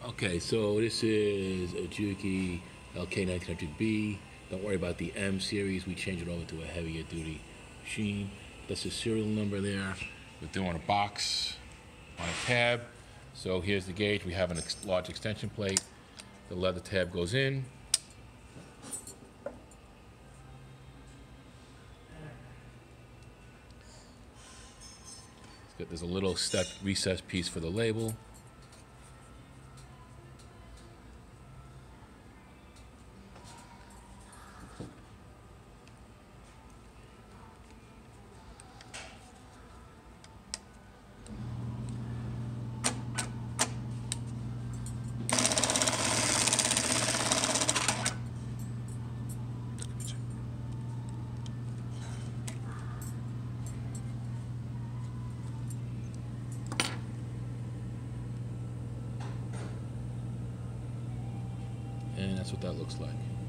Okay, so this is a Juki lk1900B. Don't worry about the M series. We changed it over to a heavier duty machine. That's the serial number there. We're doing a box on a tab. So here's the gauge. We have a large extension plate. The leather tab goes in. There's a little step recessed piece for the label. And that's what that looks like.